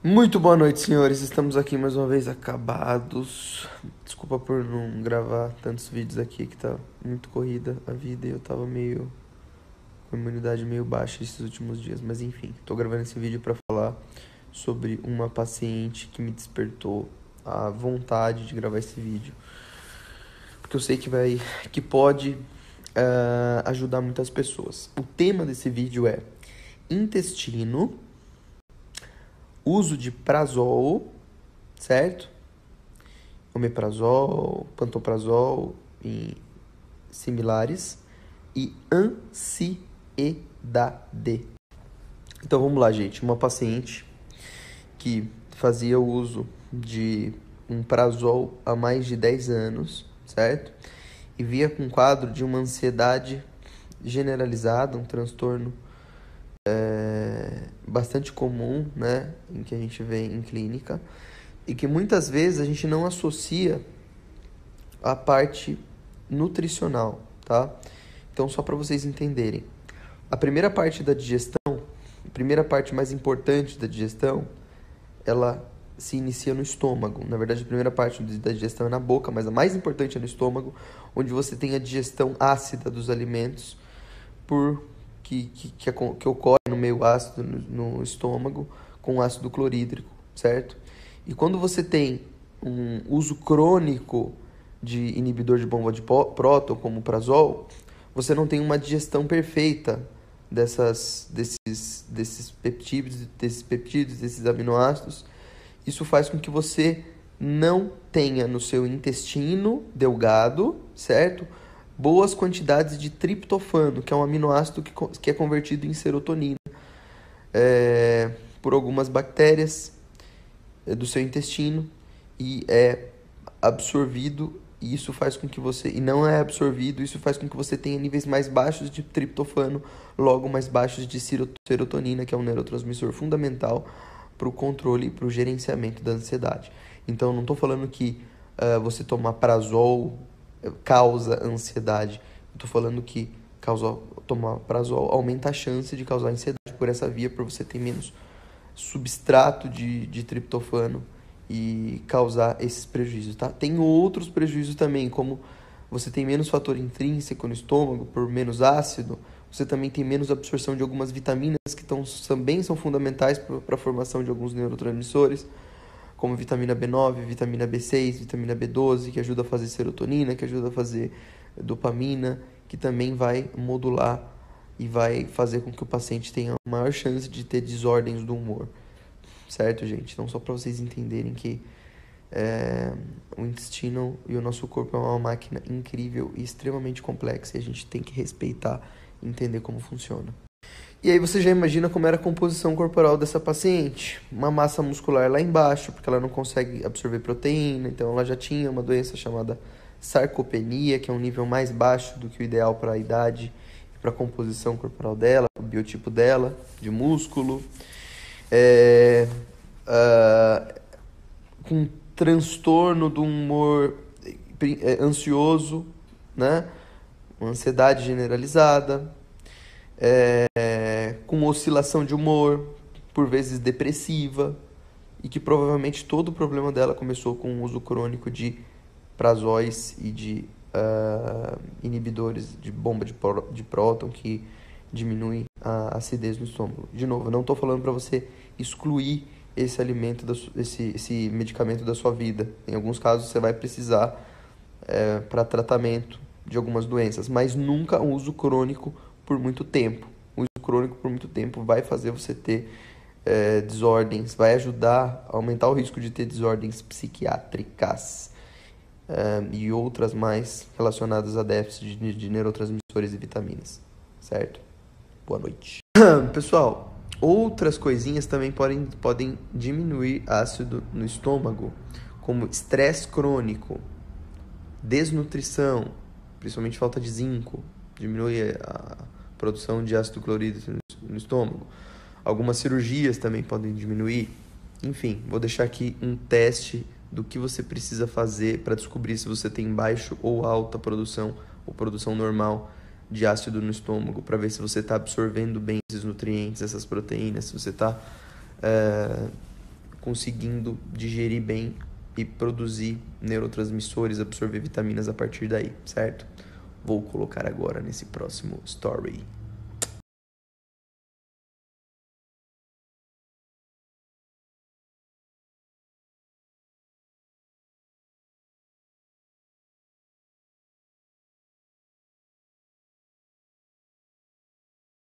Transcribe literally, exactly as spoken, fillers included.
Muito boa noite, senhores. Estamos aqui mais uma vez acabados. Desculpa por não gravar tantos vídeos aqui, que tá muito corrida a vida e eu tava meio com a imunidade meio baixa esses últimos dias. Mas enfim, tô gravando esse vídeo pra falar sobre uma paciente que me despertou a vontade de gravar esse vídeo, porque eu sei que vai, que pode uh, ajudar muitas pessoas. O tema desse vídeo é intestino, uso de prazol, certo? Omeprazol, pantoprazol e similares, e ansiedade. Então vamos lá, gente. Uma paciente que fazia uso de um prazol há mais de dez anos, certo? E via com quadro de uma ansiedade generalizada, um transtorno é, bastante comum, né, em que a gente vê em clínica, e que muitas vezes a gente não associa a parte nutricional, tá? Então, só para vocês entenderem, a primeira parte da digestão, a primeira parte mais importante da digestão, ela se inicia no estômago. Na verdade, a primeira parte da digestão é na boca, mas a mais importante é no estômago, onde você tem a digestão ácida dos alimentos, por que, que, que, que ocorre no meio ácido no, no estômago, com ácido clorídrico, certo? E quando você tem um uso crônico de inibidor de bomba de próton, como o prazol, você não tem uma digestão perfeita dessas, desses, desses peptídeos, desses peptídeos, desses aminoácidos. Isso faz com que você não tenha no seu intestino delgado, certo? Boas quantidades de triptofano, que é um aminoácido que, que é convertido em serotonina é, por algumas bactérias é, do seu intestino, e é absorvido, e isso faz com que você, e não é absorvido, isso faz com que você tenha níveis mais baixos de triptofano, logo mais baixos de serotonina, que é um neurotransmissor fundamental para o controle e para o gerenciamento da ansiedade. Então, não estou falando que uh, você tomar prazol causa ansiedade. Eu tô falando que causa, tomar prazol aumenta a chance de causar ansiedade por essa via, por você ter menos substrato de, de triptofano e causar esses prejuízos, tá? Tem outros prejuízos também, como você tem menos fator intrínseco no estômago, por menos ácido, você também tem menos absorção de algumas vitaminas que tão, também são fundamentais para a formação de alguns neurotransmissores, como vitamina B nove, vitamina B seis, vitamina B doze, que ajuda a fazer serotonina, que ajuda a fazer dopamina, que também vai modular e vai fazer com que o paciente tenha maior chance de ter desordens do humor. Certo, gente? Então, só para vocês entenderem que é, o intestino e o nosso corpo é uma máquina incrível e extremamente complexa, e a gente tem que respeitar e entender como funciona. E aí você já imagina como era a composição corporal dessa paciente. Uma massa muscular lá embaixo, porque ela não consegue absorver proteína, então ela já tinha uma doença chamada sarcopenia, que é um nível mais baixo do que o ideal para a idade e para a composição corporal dela, o biotipo dela, de músculo. É, uh, com transtorno do humor ansioso, né? Uma ansiedade generalizada. É, com oscilação de humor, por vezes depressiva, e que provavelmente todo o problema dela começou com o uso crônico de prazóis e de uh, inibidores de bomba de, pró- de próton, que diminuem a acidez no estômago. De novo, eu não estou falando para você excluir esse alimento, da su- esse, esse medicamento da sua vida. Em alguns casos você vai precisar é, para tratamento de algumas doenças, mas nunca um uso crônico por muito tempo. O uso crônico por muito tempo vai fazer você ter é, desordens, vai ajudar a aumentar o risco de ter desordens psiquiátricas é, e outras mais relacionadas a déficit de, de neurotransmissores e vitaminas, certo? Boa noite. Pessoal, outras coisinhas também podem, podem diminuir ácido no estômago, como estresse crônico, desnutrição, principalmente falta de zinco, diminui a produção de ácido clorídrico no estômago. Algumas cirurgias também podem diminuir. Enfim, vou deixar aqui um teste do que você precisa fazer para descobrir se você tem baixo ou alta produção, ou produção normal de ácido no estômago, para ver se você está absorvendo bem esses nutrientes, essas proteínas, se você está é, conseguindo digerir bem e produzir neurotransmissores, absorver vitaminas a partir daí, certo? Vou colocar agora nesse próximo story.